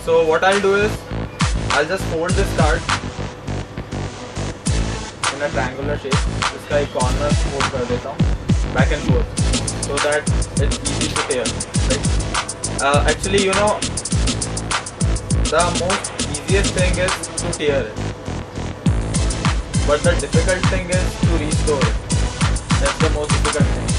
So what I'll do is, I'll just fold this card in a triangular shape. इसका एक corner fold कर देता हूँ, back and forth, so that it's easy to tear, right? Actually, you know, the most easiest thing is to tear it, but the difficult thing is to restore it. That's the most difficult thing.